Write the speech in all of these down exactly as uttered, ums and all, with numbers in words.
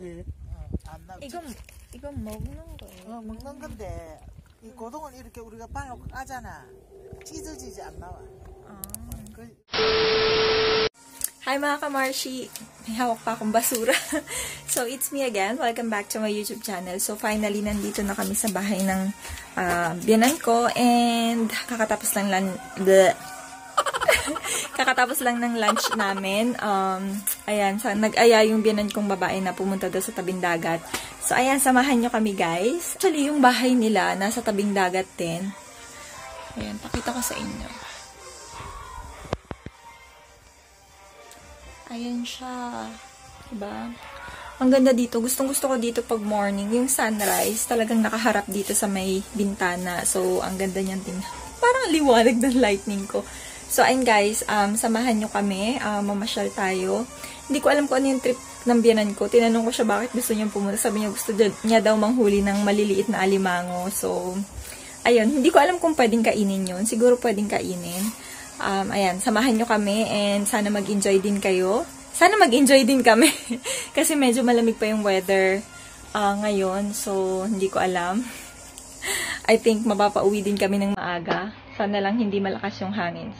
네. 안 나. 이건 이건 먹는 거예요. 어, 먹는 건데 이 고동은 이렇게 우리가 빵을 까잖아. 찢어지지 안 나와. Ah. 그, Hi mga kamarshi! May hawak pa akong basura. So, it's me again. Welcome back to my YouTube channel. So, finally, nandito na kami sa bahay ng uh, biyanan ko. And, kakatapos lang lang... kakatapos lang ng lunch namin. Um, ayan, sa, nag-aya yung biyanan kong babae na pumunta daw sa tabing dagat. So, ayan, samahan nyo kami, guys. Actually, yung bahay nila, nasa tabing dagat din. Ayan, pakita ko sa inyo. Ayan siya. Diba? Ang ganda dito. Gustong gusto ko dito pag morning. Yung sunrise, talagang nakaharap dito sa may bintana. So, ang ganda niyan tingnan. Parang liwanag ng lightning ko. So, ayun guys, um, samahan nyo kami. Uh, mamasyal tayo. Hindi ko alam kung ano yung trip ng biyanan ko. Tinanong ko siya bakit gusto niya pumunta. Sabi niya gusto niya daw manghuli ng maliliit na alimango. So, ayun. Hindi ko alam kung pwedeng kainin yun. Siguro pwedeng kainin. Um, ayan, samahan nyo kami and sana mag-enjoy din kayo. Sana mag-enjoy din kami. Kasi medyo malamig pa yung weather uh, ngayon. So, hindi ko alam. I think mapapauwi din kami ng maaga. Sana lang hindi malakas yung hangin.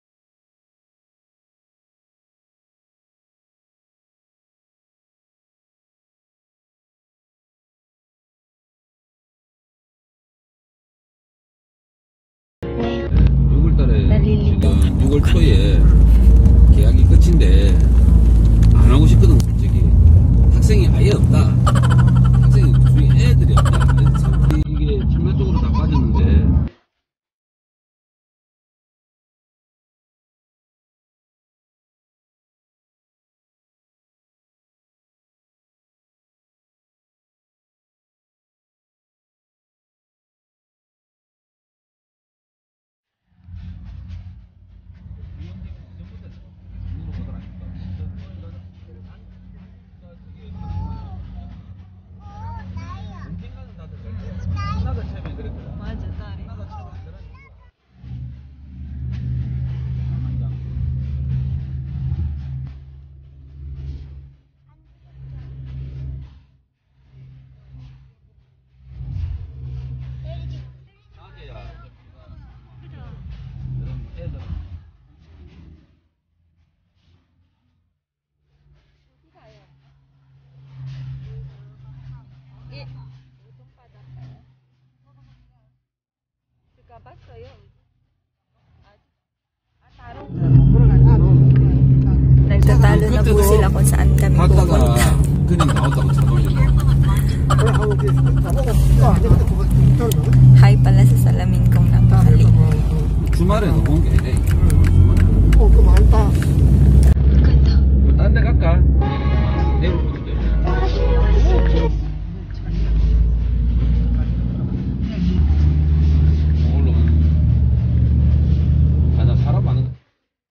유월 초에 계약이 끝인데 안 하고 싶거든. 솔직히 학생이 아예 없다. 학생이 중에 애들이 없다. 이게 전면적으로 다 빠졌는데 Nagtatalo na po sila kung saan kami pupunta. 그냥 나왔다고 자동이고. Hi pala sa salamin kong napakaliit. 주말에 너무 온 게 아니네. 어, 그 많다. Ganda. 딴 데 갈까? 내일 오는데. 아, 나 사람 많은 거.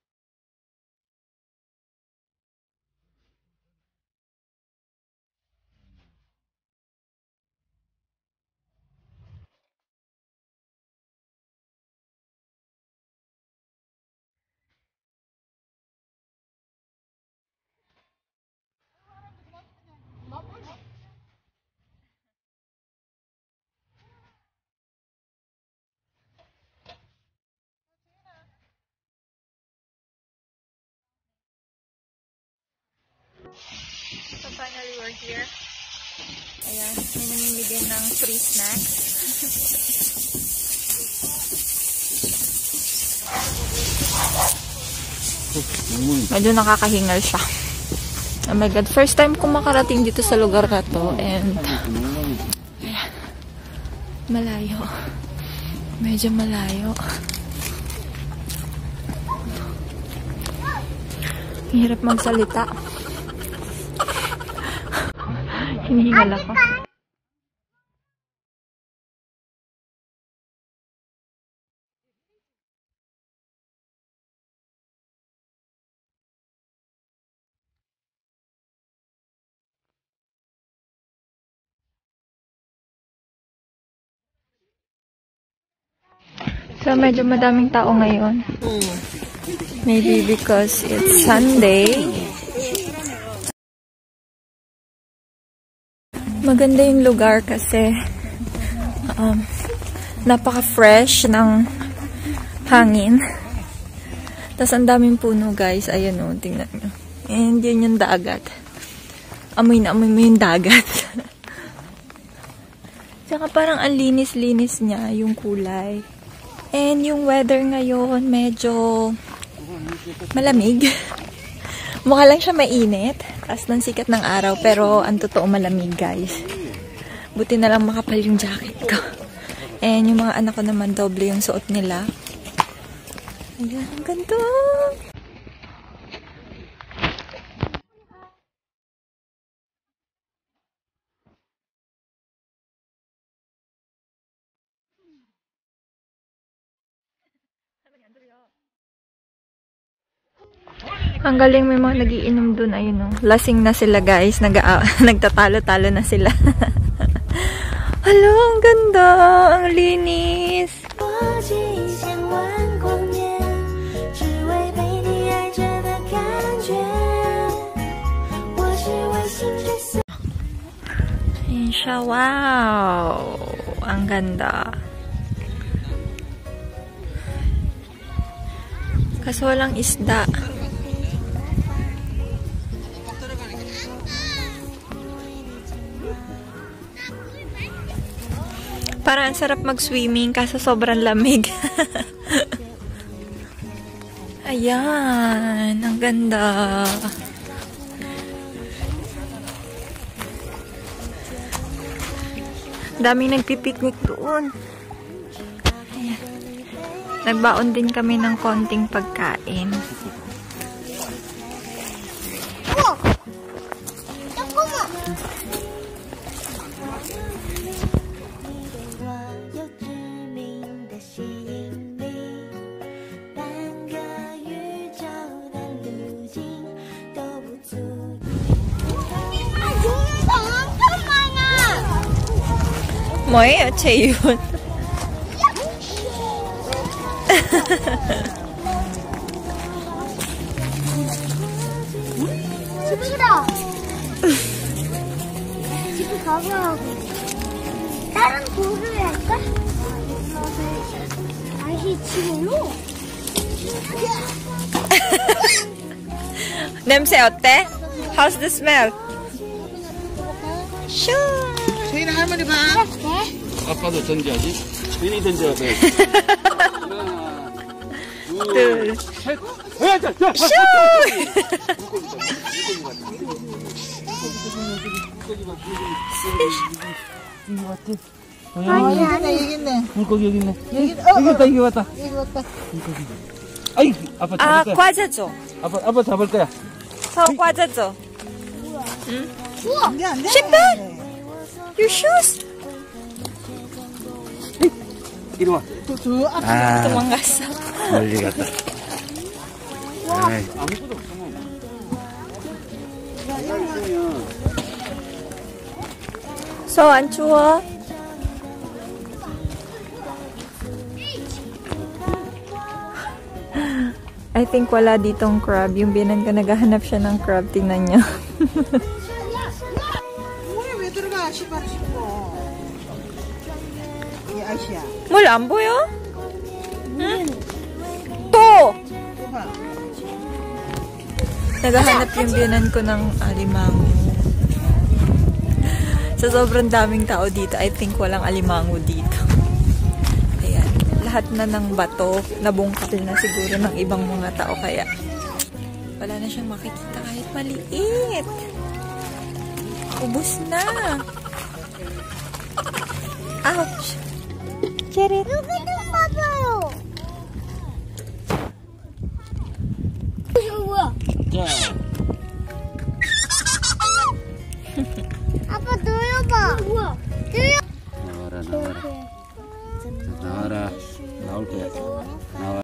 So finally we're here. Ayan, may namimigay ng free snacks. Medyo nakakahingal siya. Oh my god, first time ko makarating dito sa lugar na to and ayan, malayo. Medyo malayo. Hirap magsalita. Hinihingal ako. So, medyo madaming tao ngayon. Maybe because it's Sunday. Maganda yung lugar kasi um, napaka-fresh ng hangin. Tapos ang daming puno guys. Ayan o, tingnan nyo. And yun yung dagat. Amoy na amoy mo yung dagat. Tsaka parang ang linis-linis niya yung kulay. And yung weather ngayon medyo malamig. Mukha lang siya mainit. Taas ng sikat ng araw. Pero ang totoo malamig guys. Buti na lang makapal yung jacket ko. And yung mga anak ko naman doble yung suot nila. Ayan, ang ganda. Ang galing, may mga nagiinom dun. Ayun o. Lasing na sila guys. Nag nagtatalo-talo na sila. Hello, ang ganda. Ang linis. Ayan siya. Wow. Ang ganda. Kaso walang isda. Parang sarap mag-swimming kaso sobrang lamig. Ayan, ang ganda. Daming nagpipiknik doon. Ayan. Nagbaon din kami ng konting pagkain. Moe ở chị yun. 집이다. 집에 가보라고. 다른 도를 할까? 다시 집으로. 냄새 어때? How's the smell? Sure. 세인아 할머니 봐. 아빠도 던져야지. 괜히 던져야 돼. 하나, 둘, 셋. 야, 자, 자. 슈! 아, 여기 있네, 여기 있네. 물고기 여기 있네. 여기, 어, 여기 왔다, 여기 왔다. 여기 왔다. 아이, 아빠 아, 잡을 거야. 과자 줘. 아빠, 아빠 잡을 거야. 서 과자 줘. 안 돼, 안 돼. 신발? Your shoes? 이리 와. 저, 저 앞에. 아, 도망갔어. 멀리 갔다. 아이. 아무것도 없어. So, 안 추워? I think wala ditong crab. Yung binan ka naghahanap siya ng crab. Tingnan niyo. 뭐야, 왜 들어가? 신발 신고. 이 아시야. 뭘 안 보여? 응? 또! 또 봐. Naghahanap yung biyanan ko ng alimango. Sa sobrang daming tao dito, I think walang alimango dito. Ayan. Lahat na ng bato, nabungkal na siguro ng ibang mga tao. Kaya, wala na siyang makikita kahit maliit. Ubus na. Ouch! Cherit! 여기 좀 봐봐요. 이거 뭐야? 자, 아빠 누워봐. 뭐야? 누워. 나와라, 나와라. 나와라. 나올 거야. 나와.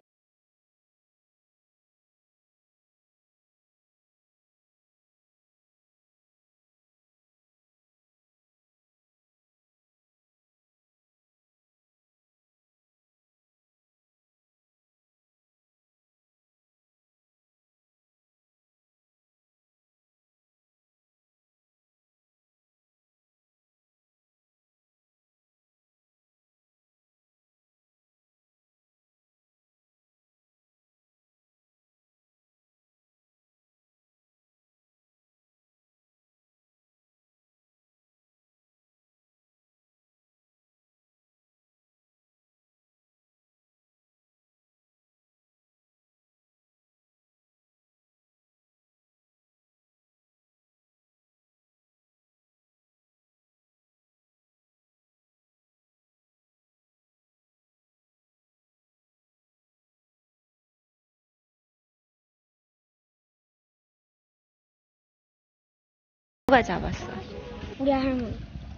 누가 잡았어? 우리 할머니.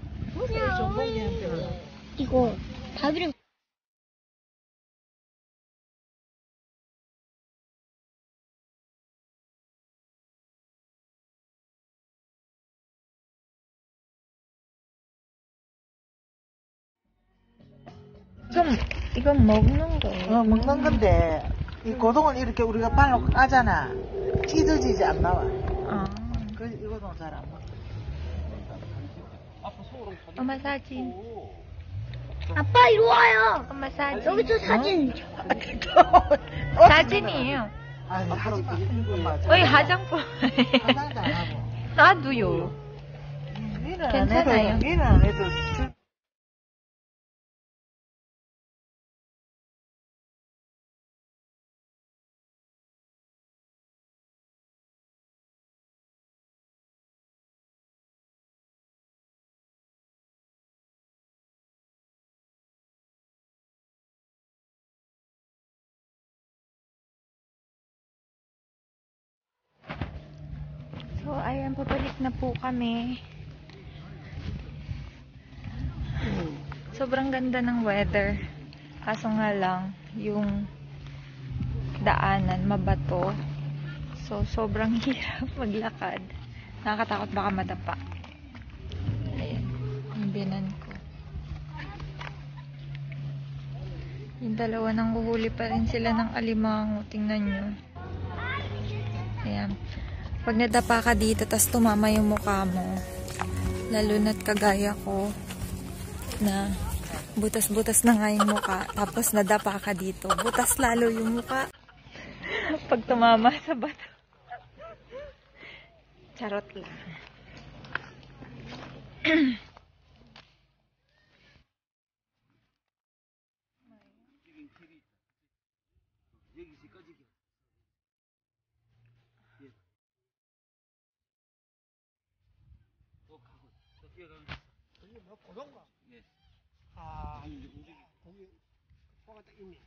이거 밥이랑 이건, 이건 먹는 거예요. 어, 먹는 건데 이 고동은 이렇게 우리가 빵을 까잖아. 찢어지지 안 나와. 아. 그 이거는 잘 안 먹어. 엄마 사진. 아빠 이리 와요. 엄마 사진. 여기 저 사진. 사진이에요. 아니 하지 마. 엄마, 어이, 화장품. 화장도 안 하고. 나도요. 니는 안 괜찮아요. 해도 니는 안 해도 줄- So, ayan, pabalik na po kami. Sobrang ganda ng weather. Kaso nga lang, yung daanan, mabato. So, sobrang hirap maglakad. Nakakatakot baka madapa. Ayan, yung binan ko. Yung dalawa nang huhuli pa rin sila ng alimango. Tingnan nyo. Ayan. Pag nadapa ka dito, tas tumama yung mukha mo, lalo na't kagaya ko, na butas-butas na nga yung mukha, tapos nadapa ka dito, butas lalo yung mukha. Pag tumama sa bato. Charot lang. 아, 거기 포가 딱 있네.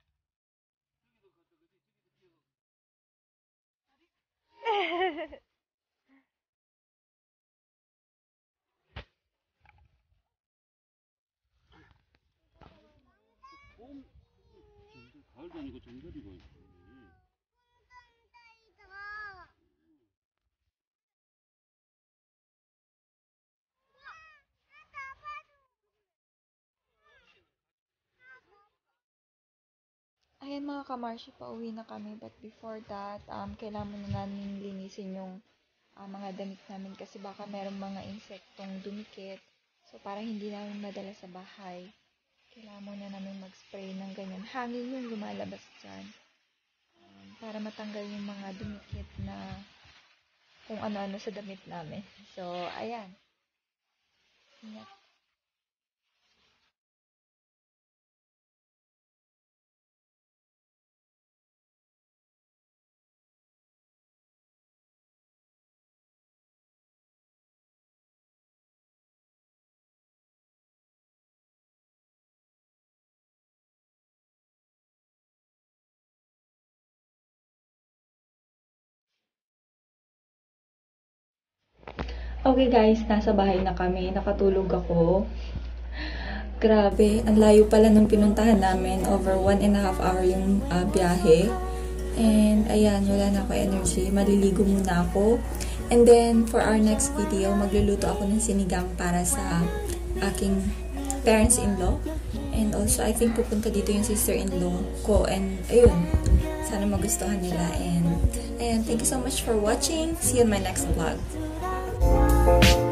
가을도 아니고 정글이고. Ayan mga kamarshi, pauwi na kami. But before that, um, kailangan muna namin linisin yung uh, mga damit namin kasi baka merong mga insektong dumikit. So, para hindi namin madala sa bahay, kailangan muna namin mag-spray ng ganyan. Hangin yung lumalabas dyan. Um, para matanggal yung mga dumikit na kung ano-ano sa damit namin. So, ayan. Ingat. Okay guys, nasa bahay na kami. Nakatulog ako. Grabe, ang layo pala nung pinuntahan namin. Over one and a half hour yung uh, biyahe. And ayan, wala na ako energy. Maliligo muna ako. And then, for our next video, magluluto ako ng sinigang para sa aking parents-in-law. And also, I think pupunta dito yung sister-in-law ko. And ayun, sana magustuhan nila. And ayan, thank you so much for watching. See you in my next vlog. Thank you.